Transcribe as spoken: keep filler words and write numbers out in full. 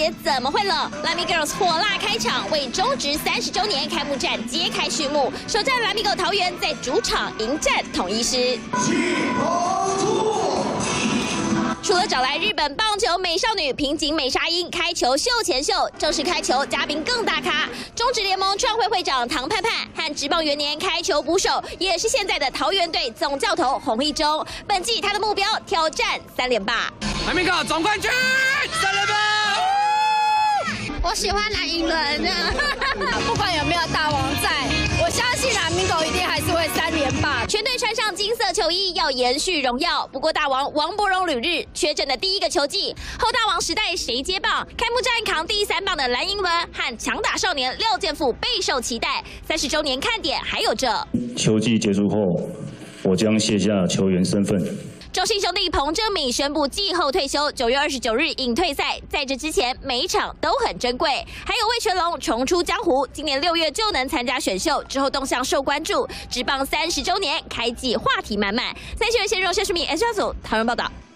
节怎么会冷？蓝米 Girls 火辣开场，为中职三十周年开幕战揭开序幕。首战蓝米狗桃园在主场迎战统一狮。除了找来日本棒球美少女平井美沙英开球秀前秀，正式开球嘉宾更大咖，中职联盟创会会长唐盼盼和职棒元年开球捕手，也是现在的桃园队总教头洪一中。本季他的目标挑战三连霸。 蓝米狗总冠军，三连霸！ 我喜欢蓝银人啊，不管有没有大王在，我相信蓝米狗一定还是会三连霸。 全队穿上金色球衣，要延续荣耀。不过大王王柏荣旅日缺阵的第一个球季，后大王时代谁接棒？开幕战扛第三棒的蓝银伦和强打少年廖健富备受期待。三十周年看点还有这。 球季结束后，我将卸下球员身份。 中信兄弟彭正敏宣布季后退休，九月二十九日隐退赛。在这之前，每一场都很珍贵。还有魏全龙重出江湖，今年六月就能参加选秀，之后动向受关注。职棒三十周年开季话题满满。三十人鲜肉谢淑敏 S 小组讨论报道。